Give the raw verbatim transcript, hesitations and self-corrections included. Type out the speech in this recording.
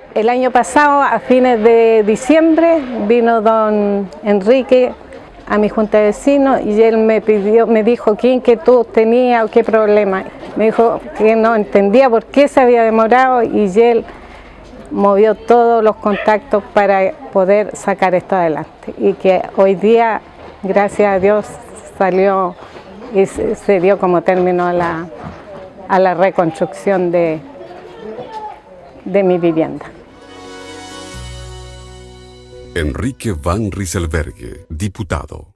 El año pasado, a fines de diciembre, vino don Enrique a mi junta de vecinos y él me pidió, me dijo qué inquietud tenía o qué problema. Me dijo que no entendía por qué se había demorado y él movió todos los contactos para poder sacar esto adelante. Y que hoy día, gracias a Dios, salió y se, se dio como término a la, a la reconstrucción de, de mi vivienda. Enrique Van Rysselberghe, diputado.